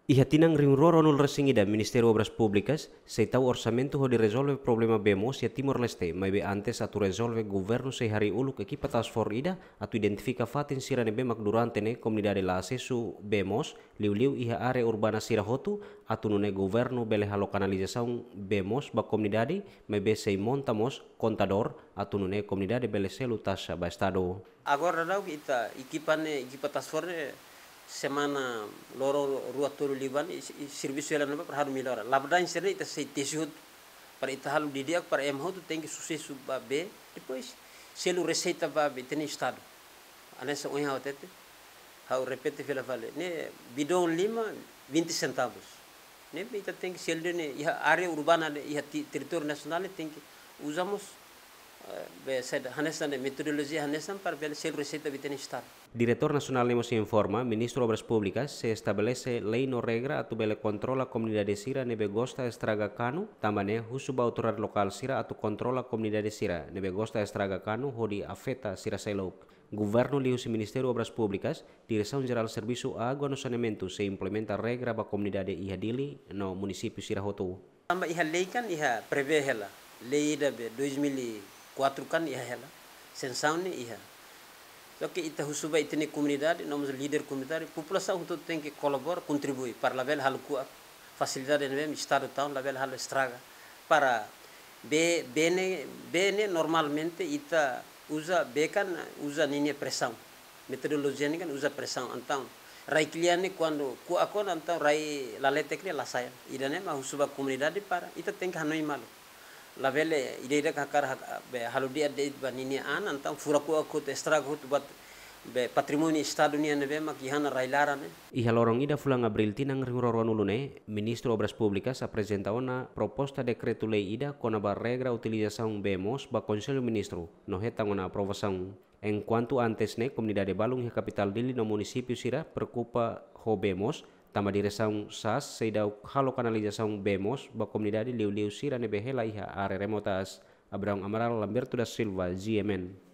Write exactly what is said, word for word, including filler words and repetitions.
Iha tinang ringroro nul resingida Ministério Obras Públicas, seitau orçamento ho de resolve problema bemos ya Timor-Leste, mas be antes atu resolve governo sei hari uluk equipa task force ida, atu identifica fatin sira ne bemak durante ne comunidade la acesso bemos, liu-liu iha area urbana sira hotu, atu nune governo bele halo canalização bemos ba comunidade, mas be sei montamos contador, atu nune comunidade bele selu taxa ba estado. Agora não kita equipa ne equipa task force semana loro rua tolu liban serviço ela não para haru melhora labdan seri ita sei tesut para ita halu didiak para em hotu tem que sucesso ba b depois selu receita ba b tem estado anessa unha hotete hau repete vela vale ne bidon lima vinte centavos ne ita tem que selu ne iha área urbana iha território nacional tem que usamos metodologia para ver se receita tem estado. Diretor Nacional Nemos informa, Ministro Obras Públicas, se estabelece lei no regra atu bele controla comunidade sira nebe gosta estraga cano, tambane husuba autoridade local sira atu controla comunidade sira nebe gosta estraga cano hodi afeta sira selok. Governo liu se Ministério Obras Públicas, Direção Geral Serviço Água no Saneamento se implementa regra ba comunidade iha dili no município sira hotu. Tamba iha lei kan iha prevê hela, lei da dois mil e quatro kan iha hela, sensão ne iha. Só que ita husuba itene comunidade, nós líder comunitário, população todo tem que colaborar, contribuir para lavel hal ku facilidade mesmo estado tão lavel hal estraga para be bene bene normalmente ita usa bekan usa nini pressão. Metodologia ni kan usa pressão então rai kliane quando ku akon então rai lalete kri la saya. Idane ma husuba comunidade para ita tem que hanoi malu. Lavele ideida kakar be haludi ade banini an antang furaku aku estraga hut buat be patrimônio estado ni ane be makihana railara ne. Iha lorong ida fulang abril tinang ringroro nulune, Ministro Obras Públicas apresenta una proposta decreto lei ida com a regra utilização bemos ba Conselho Ministro, no hetang una aprovação. Enquanto antes ne comunidade Balung e capital dili no município sira preocupa ho bemos, tama direção S A S seidau halo canalização bemos ba comunidade liu-liu sira ne behela iha are remotas. Abraham Amaral Lamberto da Silva, G M N.